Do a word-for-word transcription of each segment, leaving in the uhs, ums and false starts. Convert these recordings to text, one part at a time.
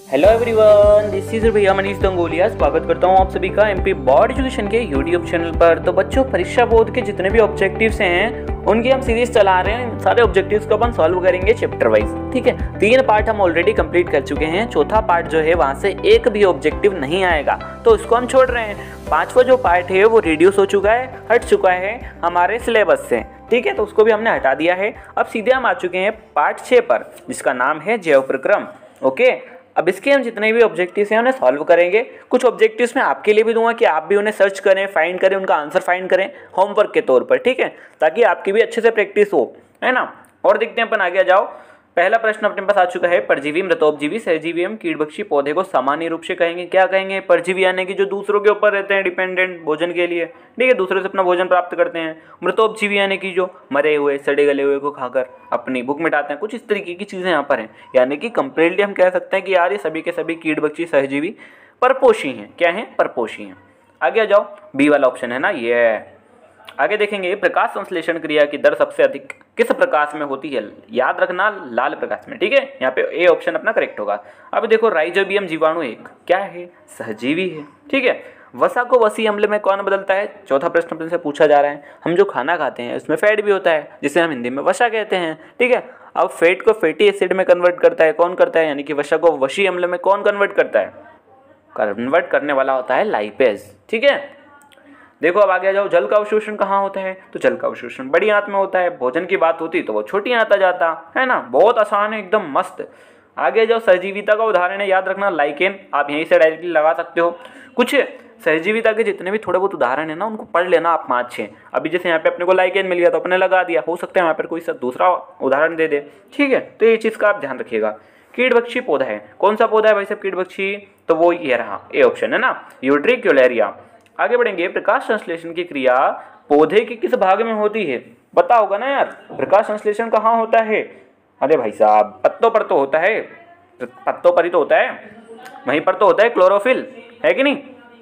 Hello everyone, this is भैया मनीष दंगोलिया। स्वागत करता हूँ आप सभी का एमपी बोर्ड एजुकेशन के यूट्यूब चैनल पर। तो बच्चों, परीक्षा बोर्ड के जितने भी ऑब्जेक्टिव्स हैं उनकी हम सीरीज चला रहे हैं। सारे ऑब्जेक्टिव्स को अपन सॉल्व करेंगे चैप्टर वाइज। ठीक है, तीन पार्ट हम ऑलरेडी कंप्लीट कर चुके हैं। चौथा पार्ट जो है वहाँ से एक भी ऑब्जेक्टिव नहीं आएगा, तो उसको हम छोड़ रहे हैं। पांचवा जो पार्ट है वो रिड्यूस हो चुका है, हट चुका है हमारे सिलेबस से। ठीक है, तो उसको भी हमने हटा दिया है। अब सीधे हम आ चुके हैं पार्ट छः पर, जिसका नाम है जैव प्रक्रम। ओके, अब इसके हम जितने भी ऑब्जेक्टिव्स हैं उन्हें सॉल्व करेंगे। कुछ ऑब्जेक्टिव्स मैं आपके लिए भी दूंगा कि आप भी उन्हें सर्च करें, फाइंड करें, उनका आंसर फाइंड करें होमवर्क के तौर पर। ठीक है, ताकि आपकी भी अच्छे से प्रैक्टिस हो, है ना। और देखते हैं अपन आगे आ जाओ। पहला प्रश्न अपने पास आ चुका है। परजीवी, मृतोपजीवी, सहजीवी एवं कीटभक्षी पौधे को सामान्य रूप से कहेंगे क्या कहेंगे? परजीवी यानी कि जो दूसरों के ऊपर रहते हैं डिपेंडेंट भोजन के लिए। ठीक है, दूसरों से अपना भोजन प्राप्त करते हैं। मृतोपजीवी यानी कि जो मरे हुए सड़े गले हुए को खाकर अपनी भूख मिटाते हैं। कुछ इस तरीके की चीजें यहाँ पर हैं, यानी कि कंप्लीटली हम कह सकते हैं कि यार ये सभी के सभी कीटभक्षी सहजीवी परपोषी हैं। क्या है? परपोषी हैं। आगे आ जाओ, बी वाला ऑप्शन है ना ये। आगे देखेंगे, प्रकाश संश्लेषण क्रिया की दर सबसे अधिक किस प्रकाश में होती है? याद रखना, लाल प्रकाश में। ठीक है, यहाँ पे ए ऑप्शन अपना करेक्ट होगा। अब देखो, राइजोबियम जीवाणु एक क्या है? सहजीवी है। ठीक है, वसा को वसी अम्ल में कौन बदलता है? चौथा प्रश्न अपने से पूछा जा रहा है। हम जो खाना खाते हैं उसमें फैट भी होता है, जिसे हम हिंदी में वसा कहते हैं। ठीक है, अब फैट को फैटी एसिड में कन्वर्ट करता है कौन करता है? यानी कि वसा को वसी अम्ल में कौन कन्वर्ट करता है? कन्वर्ट करने वाला होता है लाइपेज। ठीक है, देखो अब आगे आ जाओ। जल का अवशोषण कहाँ होता है? तो जल का अवशोषण बड़ी आंत में होता है। भोजन की बात होती तो वो छोटी आंत आ जाता है ना। बहुत आसान है, एकदम मस्त। आगे जाओ, सहजीविता का उदाहरण है, याद रखना लाइकेन। आप यहीं से डायरेक्टली लगा सकते हो। कुछ सहजीविता के जितने भी थोड़े बहुत उदाहरण है ना, उनको पढ़ लेना आप पाँच छः। अभी जैसे यहाँ पे अपने को लाइकेन मिल गया तो अपने लगा दिया, हो सकता है यहाँ पर कोई सा दूसरा उदाहरण दे दे। ठीक है, तो ये चीज़ का आप ध्यान रखिएगा। कीटभक्षी पौधा है, कौन सा पौधा है भाई साहब कीटभक्षी? तो वो ये रहा, ए ऑप्शन है ना, यूट्रिक्युलेरिया। आगे बढ़ेंगे, प्रकाश संश्लेषण की क्रिया पौधे के किस भाग में होती है? पता होगा ना यार, प्रकाश संश्लेषण कहाँ होता है? अरे भाई साहब, पत्तों पर तो होता है, पत्तों पर ही तो होता है, वहीं पर तो होता है क्लोरोफिल, है कि नहीं।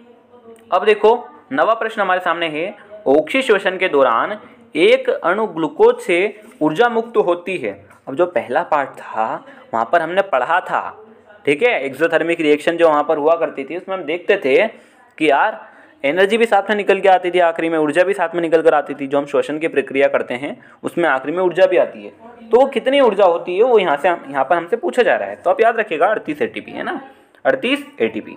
अब देखो, नवा प्रश्न हमारे सामने है। ऑक्सी श्वसन के दौरान एक अणु ग्लूकोज से ऊर्जा मुक्त होती है। अब जो पहला पार्ट था वहां पर हमने पढ़ा था, ठीक है, एक्सोथर्मिक रिएक्शन जो वहां पर हुआ करती थी, उसमें हम देखते थे कि यार एनर्जी भी साथ में निकल के आती थी, आखिरी में ऊर्जा भी साथ में निकल कर आती थी। जो हम श्वसन की प्रक्रिया करते हैं उसमें आखिरी में ऊर्जा भी आती है। तो कितनी ऊर्जा होती है वो यहाँ से यहाँ पर हमसे पूछा जा रहा है। तो आप याद रखिएगा, अड़तीस एटीपी है ना, अड़तीस एटीपी।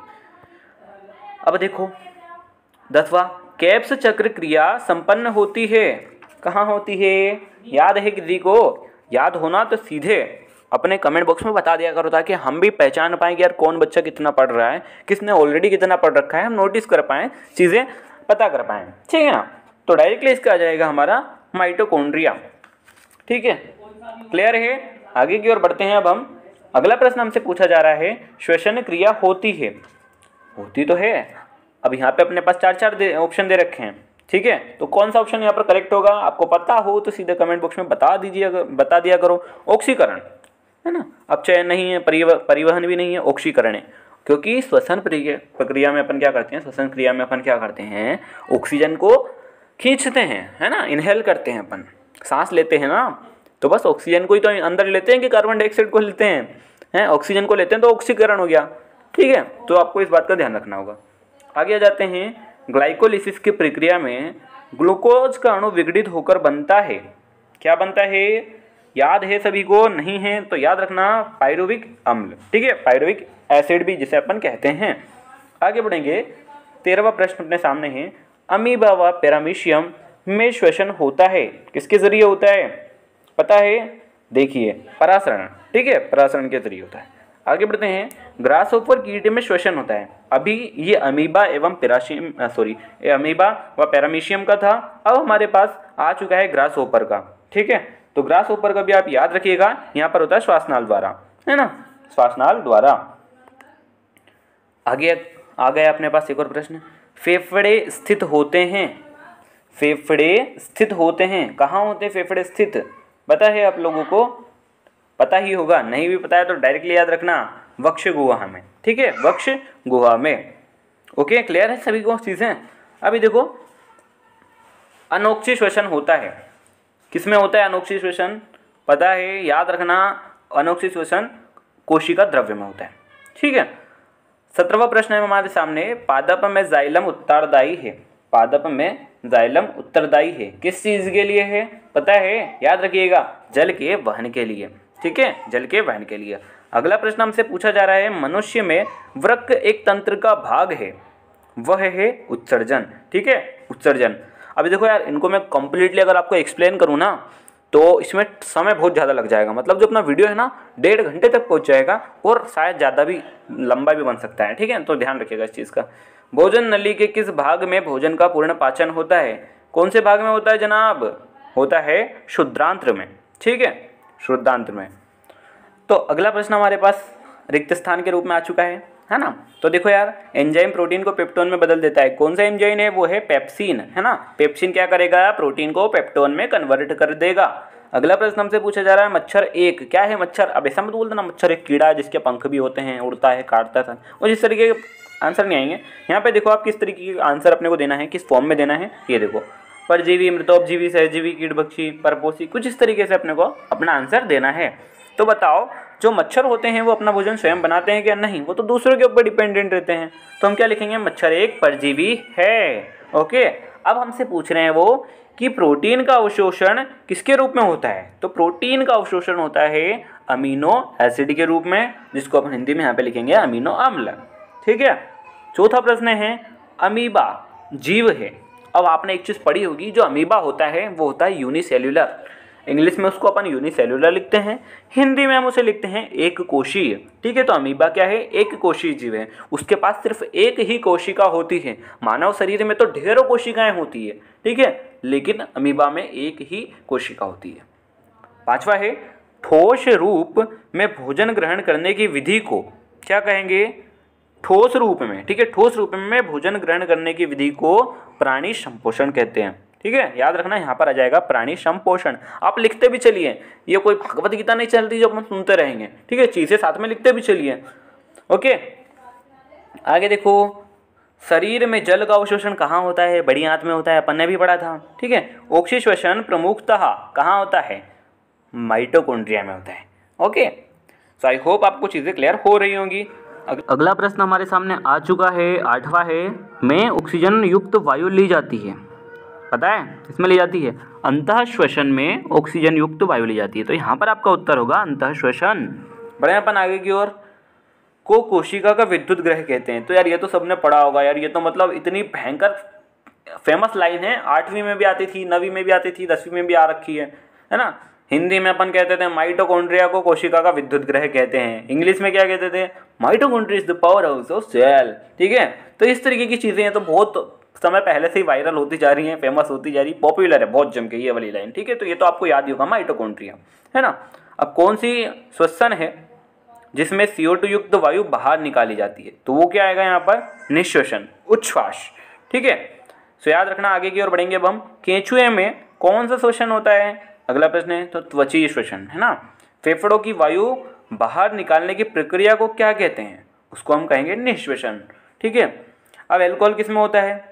अब देखो दसवां, कैप्स चक्र क्रिया संपन्न होती है कहाँ होती है? याद है किसी को? याद होना तो सीधे अपने कमेंट बॉक्स में बता दिया करो, ताकि हम भी पहचान पाएं कि यार कौन बच्चा कितना पढ़ रहा है, किसने ऑलरेडी कितना पढ़ रखा है, हम नोटिस कर पाएं, चीज़ें पता कर पाएं। ठीक है ना। तो डायरेक्टली इसका आ जाएगा हमारा माइटोकॉन्ड्रिया। ठीक है, क्लियर है। आगे की ओर बढ़ते हैं। अब हम अगला प्रश्न हमसे पूछा जा रहा है, श्वसन क्रिया होती है? होती तो है। अब यहाँ पे अपने पास चार चार ऑप्शन दे रखे हैं। ठीक है, तो कौन सा ऑप्शन यहाँ पर करेक्ट होगा? आपको पता हो तो सीधे कमेंट बॉक्स में बता दीजिए, बता दिया करो। ऑक्सीकरण है ना। अब चयन नहीं है, परिवह परिवहन भी नहीं है, ऑक्सीकरण है। क्योंकि श्वसन प्रक्रिया में अपन क्या करते हैं? श्वसन क्रिया में अपन क्या करते हैं? ऑक्सीजन को खींचते हैं, है ना, इनहेल करते हैं, अपन सांस लेते हैं ना। तो बस ऑक्सीजन को ही तो अंदर लेते हैं कि कार्बन डाइऑक्साइड को लेते हैं? हैं, ऑक्सीजन को लेते हैं, तो ऑक्सीकरण हो गया। ठीक है, तो आपको इस बात का ध्यान रखना होगा। आगे आ जाते हैं। ग्लाइकोलिसिस की प्रक्रिया में ग्लूकोज का अणु विघटित होकर बनता है, क्या बनता है? याद है सभी को? नहीं है तो याद रखना, पायरुविक अम्ल। ठीक है, पायरुविक एसिड भी जिसे अपन कहते हैं। आगे बढ़ेंगे। तेरहवां प्रश्न अपने सामने है। अमीबा व पैरामीशियम में श्वसन होता है, किसके जरिए होता है? पता है? देखिए, परासरण। ठीक है, परासरण के जरिए होता है। आगे बढ़ते हैं। ग्रासहोपर कीट में श्वसन होता है। अभी ये अमीबा एवं पैराशियम सॉरी अमीबा व पैरामीशियम का था, अब हमारे पास आ चुका है ग्रासहोपर का। ठीक है, तो ग्रासहोपर का भी आप याद रखिएगा, यहाँ पर होता है श्वासनाल द्वारा, है ना, श्वासनाल द्वारा। आगे आ गया अपने पास एक और प्रश्न। फेफड़े स्थित होते हैं, फेफड़े स्थित होते हैं, कहाँ होते हैं फेफड़े स्थित? पता है आप लोगों को? पता ही होगा, नहीं भी पता है तो डायरेक्टली याद रखना, वक्ष गुहा में। ठीक है, वक्ष गुहा में। ओके, क्लियर है सभी को चीजें? अभी देखो, अनोक्सी श्वसन होता है, किसमें होता है अनोक्सी श्वसन? पता है, याद रखना, अनोक्सी श्वसन कोशिका द्रव्य में होता है। ठीक है। सत्रहवां प्रश्न है हमारे सामने, पादप में जाइलम उत्तरदायी है। पादप में जाइलम उत्तरदायी है किस चीज के लिए है, पता है? याद रखिएगा, जल के वहन के लिए। ठीक है, जल के वहन के लिए। अगला प्रश्न हमसे पूछा जा रहा है, मनुष्य में वृक्क एक तंत्र का भाग है, वह है उत्सर्जन। ठीक है, उत्सर्जन। अभी देखो यार, इनको मैं कंप्लीटली अगर आपको एक्सप्लेन करूँ ना तो इसमें समय बहुत ज़्यादा लग जाएगा। मतलब जो अपना वीडियो है ना डेढ़ घंटे तक पहुंच जाएगा और शायद ज़्यादा भी लंबा भी बन सकता है। ठीक है, तो ध्यान रखिएगा इस चीज़ का। भोजन नली के किस भाग में भोजन का पूर्ण पाचन होता है? कौन से भाग में होता है जनाब? होता है शुद्धांत्र में। ठीक है, शुद्धांत्र में। तो अगला प्रश्न हमारे पास रिक्त स्थान के रूप में आ चुका है है ना। तो देखो यार, एंजाइम प्रोटीन को पेप्टोन में बदल देता है। कौन सा एंजाइम है? वो है पेप्सिन, है ना। पेप्सिन क्या करेगा? प्रोटीन को पेप्टोन में कन्वर्ट कर देगा। अगला प्रश्न हमसे पूछा जा रहा है, मच्छर एक क्या है? मच्छर, अब ऐसा मत बोल देना मच्छर एक कीड़ा है जिसके पंख भी होते हैं, उड़ता है, काटता है, और इस तरीके के आंसर नहीं आएंगे। यहाँ पे देखो आप किस तरीके का आंसर अपने को देना है, किस फॉर्म में देना है। ये देखो, परजीवी, मृतोपजीवी, सहजीवी, कीटभक्षी, परपोषी, कुछ इस तरीके से अपने को अपना आंसर देना है। तो बताओ, जो मच्छर होते हैं वो अपना भोजन स्वयं बनाते हैं क्या? नहीं, वो तो दूसरों के ऊपर डिपेंडेंट रहते हैं। तो हम क्या लिखेंगे? मच्छर एक परजीवी है। ओके, अब हमसे पूछ रहे हैं वो कि प्रोटीन का अवशोषण किसके रूप में होता है? तो प्रोटीन का अवशोषण होता है अमीनो एसिड के रूप में, जिसको अपन हिंदी में यहाँ पे लिखेंगे अमीनो अम्ल। ठीक है। चौथा प्रश्न है, अमीबा जीव है। अब आपने एक चीज़ पढ़ी होगी, जो अमीबा होता है वो होता है यूनिसेल्युलर। इंग्लिश में उसको अपन यूनिसेल्युलर लिखते हैं, हिंदी में हम उसे लिखते हैं एक कोशीय। ठीक है, तो अमीबा क्या है? एक कोशीय जीव है। उसके पास सिर्फ एक ही कोशिका होती है। मानव शरीर में तो ढेरों कोशिकाएं होती है, ठीक है, लेकिन अमीबा में एक ही कोशिका होती है। पांचवा है, ठोस रूप में भोजन ग्रहण करने की विधि को क्या कहेंगे? ठोस रूप में। ठीक है, ठोस रूप में भोजन ग्रहण करने की विधि को प्राणी संपोषण कहते हैं। ठीक है, याद रखना, यहाँ पर आ जाएगा प्राणी संपोषण। आप लिखते भी चलिए, ये कोई भगवत गीता नहीं चलती जो अपन सुनते रहेंगे। ठीक है, चीजें साथ में लिखते भी चलिए। ओके, आगे देखो, शरीर में जल का अवशोषण कहाँ होता है? बड़ी आंत में होता है, अपन ने भी पढ़ा था। ठीक है, ऑक्सीश्वसन प्रमुखतः कहाँ होता है? माइटोकॉन्ड्रिया में होता है। ओके, सो आई होप आपको चीजें क्लियर हो रही होंगी। अगला प्रश्न हमारे सामने आ चुका है, आठवां है, में ऑक्सीजन युक्त वायु ली जाती है। पता है इसमें ली जाती है अंतः श्वसन में ऑक्सीजन युक्त वायु ली जाती है। तो यहाँ पर आपका उत्तर होगा अंतः श्वसन। बढ़े अपन आगे की ओर, को कोशिका का विद्युत ग्रह कहते हैं। तो यार ये तो सबने पढ़ा होगा यार, ये तो मतलब इतनी भयंकर फेमस लाइन है, आठवीं में भी आती थी, नवीं में भी आती थी, दसवीं में भी आ रखी है, है ना। हिंदी में अपन कहते थे माइटोकॉन्ड्रिया को कोशिका का विद्युत ग्रह कहते हैं। इंग्लिश में क्या कहते थे? Mitochondria is the power house of cell. ठीक है, तो इस तरीके की चीजें हैं, तो बहुत समय पहले से ही वायरल होती जा रही हैं, फेमस होती जा रही, पॉपुलर है बहुत जम के ये वाली लाइन। ठीक है, तो ये तो आपको याद ही होगा माइटोकॉन्ड्रिया, है ना। अब कौन सी श्वसन है जिसमें सी ओ टू युक्त वायु बाहर निकाली जाती है? तो वो क्या आएगा यहाँ पर? निश्वसन, उच्छ्वास। ठीक है, सो याद रखना। आगे की ओर बढ़ेंगे अब हम, केंचुए में कौन सा श्वसन होता है? अगला प्रश्न है, तो त्वचीय श्वसन, है ना। फेफड़ों की वायु बाहर निकालने की प्रक्रिया को क्या कहते हैं? उसको हम कहेंगे निश्वसन। ठीक है, अब एल्कोहल किस में होता है?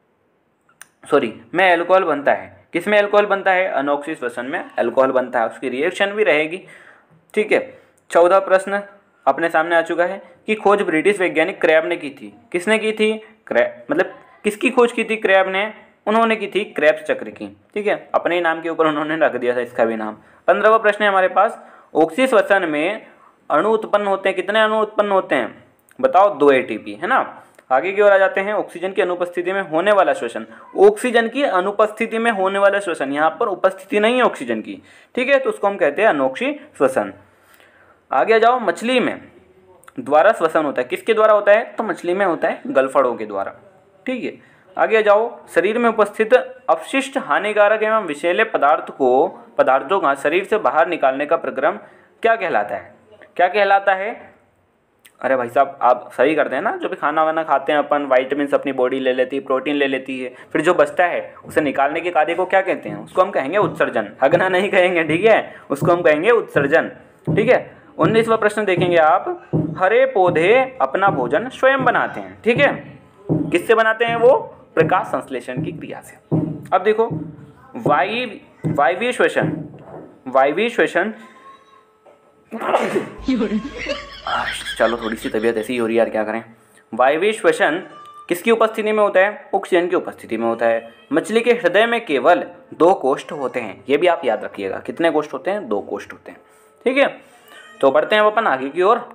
सॉरी में एल्कोहल बनता है, किस में एल्कोहल बनता है? अनोक्सी श्वसन में एल्कोहल बनता है, उसकी रिएक्शन भी रहेगी। ठीक है, चौदह प्रश्न अपने सामने आ चुका है कि खोज ब्रिटिश वैज्ञानिक क्रैब ने की थी। किसने की थी? क्रैब, मतलब किसकी खोज की थी क्रैब ने? उन्होंने की थी क्रेब्स चक्र की। ठीक है, अपने नाम के ऊपर उन्होंने रख दिया था इसका भी नाम। पंद्रहवा प्रश्न है हमारे पास, ऑक्सी श्वसन में अणु उत्पन्न होते हैं, कितने अणु उत्पन्न होते हैं? बताओ, दो एटीपी, है ना। आगे की ओर आ जाते हैं, ऑक्सीजन की अनुपस्थिति में होने वाला श्वसन। ऑक्सीजन की अनुपस्थिति में होने वाला श्वसन, यहाँ पर उपस्थिति नहीं है ऑक्सीजन की। ठीक है, तो उसको हम कहते हैं अनोक्षी श्वसन। आगे आ जाओ, मछली में द्वारा श्वसन होता है, किसके द्वारा होता है? तो मछली में होता है गलफड़ों के द्वारा। ठीक है, आगे आ जाओ, शरीर में उपस्थित अपशिष्ट हानिकारक एवं विषैले पदार्थ को पदार्थों का शरीर से बाहर निकालने का प्रक्रम क्या कहलाता है? क्या कहलाता है? अरे भाई साहब, आप सही करते हैं ना, जो भी खाना वाना खाते हैं अपन, वाइटामिन अपनी बॉडी ले लेती है, प्रोटीन ले लेती है, फिर जो बचता है उसे निकालने के कार्य को क्या कहते हैं? उसको हम कहेंगे उत्सर्जन। हगना नहीं कहेंगे, ठीक है, उसको हम कहेंगे उत्सर्जन। ठीक है, उन्नीसवां प्रश्न देखेंगे आप, हरे पौधे अपना भोजन स्वयं बनाते हैं। ठीक है, किससे बनाते हैं वो? प्रकाश संश्लेषण की क्रिया से। अब देखो, वायु वायवीय श्वसन, वायवीय श्वसन चलो थोड़ी सी तबीयत ऐसी ही हो रही है यार, क्या करें। वायवीय श्वसन किसकी उपस्थिति में होता है? ऑक्सीजन की उपस्थिति में होता है। मछली के हृदय में केवल दो कोष्ठ होते हैं, ये भी आप याद रखिएगा। कितने कोष्ठ होते हैं? दो कोष्ठ होते हैं। ठीक है, तो बढ़ते हैं अपन आगे की ओर।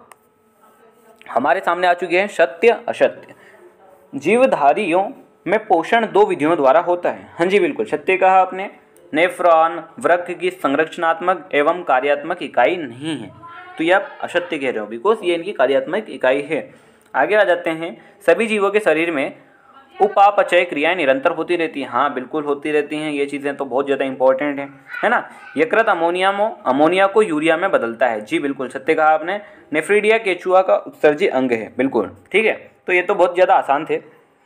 हमारे सामने आ चुके हैं सत्य असत्य। जीवधारियों में पोषण दो विधियों द्वारा होता है। हाँ जी बिल्कुल, सत्य कहा आपने। नेफ्रॉन वृक्क की संरचनात्मक एवं कार्यात्मक इकाई नहीं है, तो ये आप असत्य कह रहे हो, बिकॉज ये इनकी कार्यात्मक इकाई है। आगे आ जाते हैं। सभी जीवों के शरीर में उपापचय क्रियाएं निरंतर होती रहती हैं। हाँ बिल्कुल होती रहती हैं, ये चीज़ें तो बहुत ज़्यादा इंपॉर्टेंट है है ना। यकृत अमोनिया में अमोनिया को यूरिया में बदलता है। जी बिल्कुल सत्य कहा आपने। नेफ्रीडिया केचुआ का उत्सर्जी अंग है। बिल्कुल ठीक है, तो ये तो बहुत ज़्यादा आसान थे।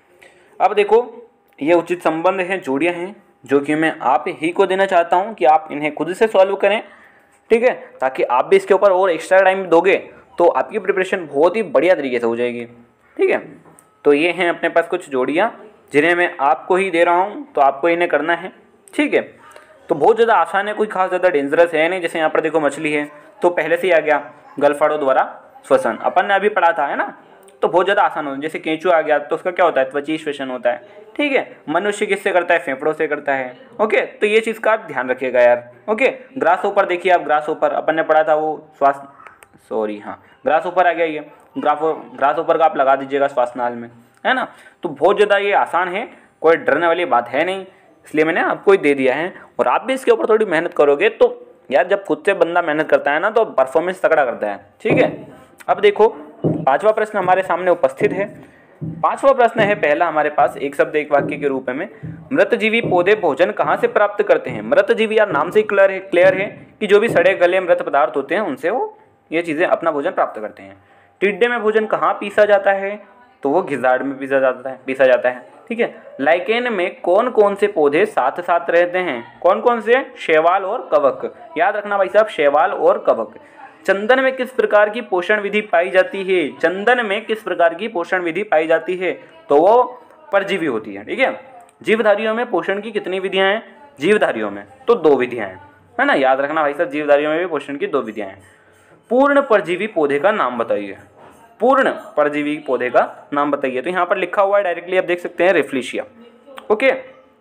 अब देखो, ये उचित संबंध हैं, जोड़ियाँ हैं, जो कि मैं आप ही को देना चाहता हूँ कि आप इन्हें खुद से सॉल्व करें। ठीक है, ताकि आप भी इसके ऊपर और एक्स्ट्रा टाइम दोगे तो आपकी प्रिपरेशन बहुत ही बढ़िया तरीके से हो जाएगी। ठीक है, तो ये हैं अपने पास कुछ जोड़ियाँ जिन्हें मैं आपको ही दे रहा हूँ, तो आपको इन्हें करना है। ठीक है, तो बहुत ज़्यादा आसान है, कोई खास ज़्यादा डेंजरस है नहीं। जैसे यहाँ पर देखो मछली है, तो पहले से ही आ गया गलफड़ों द्वारा श्वसन, अपन ने अभी पढ़ा था है ना, तो बहुत ज़्यादा आसान होता है। जैसे केंचुआ आ गया, तो उसका क्या होता है? त्वची श्वसन होता है। ठीक है, मनुष्य किससे करता है? फेफड़ों से करता है। ओके, तो ये चीज़ का ध्यान रखिएगा यार। ओके, ग्रास ऊपर देखिए आप, ग्रास ऊपर अपन ने पढ़ा था वो श्वास, सॉरी हाँ ग्रास ऊपर आ गया ये, ग्राफो ग्रास ऊपर का आप लगा दीजिएगा श्वासनाल में, है ना। तो बहुत ज़्यादा ये आसान है, कोई डरने वाली बात है नहीं, इसलिए मैंने आपको ही दे दिया है। और आप भी इसके ऊपर थोड़ी मेहनत करोगे तो यार, जब खुद से बंदा मेहनत करता है ना, तो परफॉर्मेंस तगड़ा करता है। ठीक है, अब देखो पांचवा प्रश्न हमारे सामने उपस्थित है। पांचवा प्रश्न है पहला हमारे पास, एक शब्द एक वाक्य के रूप में, मृतजीवी पौधे भोजन कहाँ से प्राप्त करते हैं? मृतजीवी यार नाम से ही क्लियर है क्लियर है कि जो भी सड़े गले मृत पदार्थ होते हैं उनसे वो ये चीज़ें अपना भोजन प्राप्त करते हैं। टिड्डे में भोजन कहाँ पीसा जाता है? तो वो घिसाड़ में पीसा जाता है पीसा जाता है ठीक है। लाइकेन में कौन कौन से पौधे साथ साथ रहते हैं? कौन कौन से? शैवाल और कवक। याद रखना भाई साहब, शैवाल और कवक। चंदन में किस प्रकार की पोषण विधि पाई जाती है? चंदन में किस प्रकार की पोषण विधि पाई जाती है? तो वो परजीवी होती है। ठीक है, जीवधारियों में पोषण की कितनी विधियां हैं? जीवधारियों में तो दो विधियां हैं, है ना। याद रखना भाई साहब, जीवधारियों में भी पोषण की दो विधियां हैं। पूर्ण परजीवी पौधे का नाम बताइए। पूर्ण परजीवी पौधे का नाम बताइए। तो यहाँ पर लिखा हुआ है डायरेक्टली, आप देख सकते हैं, रेफ्लिशिया। ओके,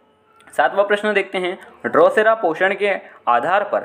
सातवां प्रश्न देखते हैं। ड्रोसेरा पोषण के आधार पर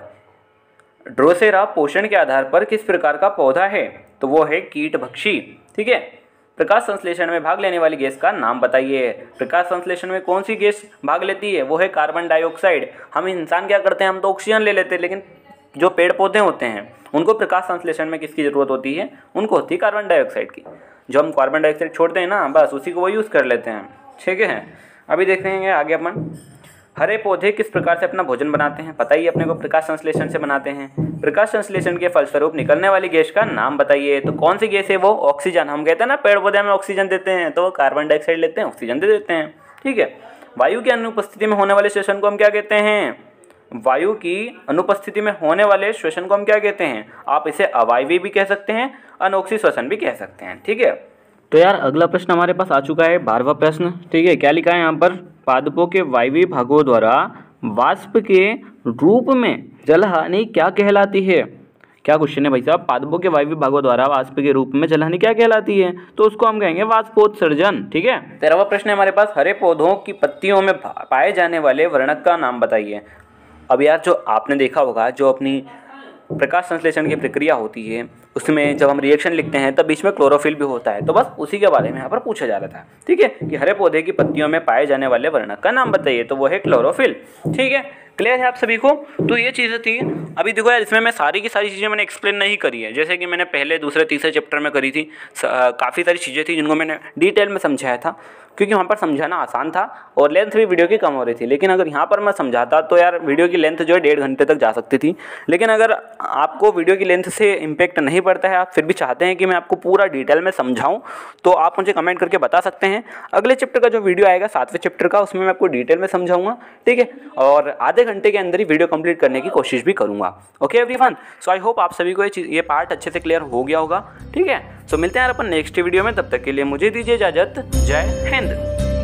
ड्रोसेरा पोषण के आधार पर किस प्रकार का पौधा है? तो वो है कीटभक्षी। ठीक है, प्रकाश संश्लेषण में भाग लेने वाली गैस का नाम बताइए। प्रकाश संश्लेषण में कौन सी गैस भाग लेती है? वो है कार्बन डाइऑक्साइड। हम इंसान क्या करते हैं? हम तो ऑक्सीजन ले लेते हैं, लेकिन जो पेड़ पौधे होते हैं उनको प्रकाश संश्लेषण में किसकी ज़रूरत होती है? उनको होती है कार्बन डाइऑक्साइड की। जो हम कार्बन डाइऑक्साइड छोड़ते हैं ना, बस उसी को वो यूज़ कर लेते हैं। ठीक है, अभी देखेंगे आगे अपन। हरे पौधे किस प्रकार से अपना भोजन बनाते हैं? पता ही अपने को, प्रकाश संश्लेषण से बनाते हैं। प्रकाश संश्लेषण के फलस्वरूप निकलने वाली गैस का नाम बताइए। तो कौन सी गैस है वो? ऑक्सीजन। हम कहते हैं ना पेड़ पौधे में ऑक्सीजन देते हैं, तो वो कार्बन डाइऑक्साइड लेते हैं, ऑक्सीजन दे देते हैं। ठीक है, वायु की अनुपस्थिति में होने वाले श्वसन को हम क्या कहते हैं? वायु की अनुपस्थिति में होने वाले श्वसन को हम क्या कहते हैं? आप इसे अवायवी भी कह सकते हैं, अनोक्सी श्वसन भी कह सकते हैं। ठीक है, तो यार अगला प्रश्न हमारे पास आ चुका है, बारहवां प्रश्न। ठीक है, क्या लिखा है यहाँ पर? पादपों के वायवीय भागों द्वारा वाष्प के रूप में जलहानि क्या कहलाती है? क्या क्वेश्चन है भाई साहब? पादपों के वायवीय भागों द्वारा वाष्प के रूप में जलहानि क्या कहलाती है? तो उसको हम कहेंगे वाष्पोत्सर्जन। ठीक है, तेरहवां प्रश्न है हमारे पास। हरे पौधों की पत्तियों में पाए जाने वाले वर्णक का नाम बताइए। अब यार, जो आपने देखा होगा, जो अपनी प्रकाश संश्लेषण की प्रक्रिया होती है उसमें जब हम रिएक्शन लिखते हैं तब बीच में क्लोरोफिल भी होता है, तो बस उसी के बारे में यहाँ पर पूछा जा रहा था। ठीक है, कि हरे पौधे की पत्तियों में पाए जाने वाले वर्णक का नाम बताइए। तो वो है क्लोरोफिल। ठीक है, क्लियर है आप सभी को? तो ये चीज़ें थी। अभी देखो यार, इसमें मैं सारी की सारी चीज़ें मैंने एक्सप्लेन नहीं करी है, जैसे कि मैंने पहले दूसरे तीसरे चैप्टर में करी थी। काफ़ी सारी चीज़ें थी जिनको मैंने डिटेल में समझाया था, क्योंकि वहाँ पर समझाना आसान था और लेंथ भी वीडियो की कम हो रही थी। लेकिन अगर यहाँ पर मैं समझाता तो यार वीडियो की लेंथ जो है डेढ़ घंटे तक जा सकती थी। लेकिन अगर आपको वीडियो की लेंथ से इम्पेक्ट नहीं पड़ता है, आप फिर भी चाहते हैं कि मैं आपको पूरा डिटेल में समझाऊं, तो आप मुझे कमेंट करके बता सकते हैं। अगले चैप्टर का जो वीडियो आएगा, सातवें चैप्टर का, उसमें मैं आपको डिटेल में समझाऊंगा। ठीक है, और आधे घंटे के अंदर ही वीडियो कंप्लीट करने की कोशिश भी करूँगा। Okay everyone, so I hope आप सभी को ये चीज़ ये पार्ट अच्छे से क्लियर हो गया होगा। ठीक है, सो मिलते हैं यार अपन नेक्स्ट वीडियो में। तब तक के लिए मुझे दीजिए इजाज़त। जय हिंद।